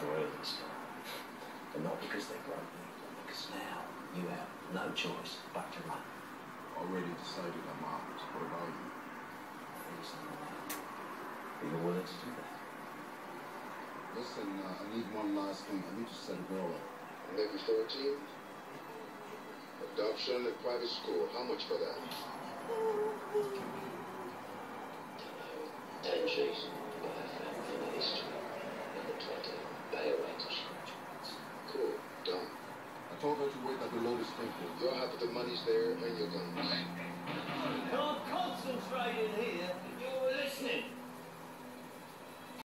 for early start. But not because they broke me, because now you have no choice but to run. Already decided I'm out. What about you? Are you willing to do that? Listen, I need one last thing. I need to set a girl up. Maybe 14? Adoption at private school. How much for that? 10 G's. In the history. And the 20. Pay away to Cool. Done. I told her to wait at the Lotus Temple. You're happy the money's there and your guns. Can't concentrate in here if you're listening.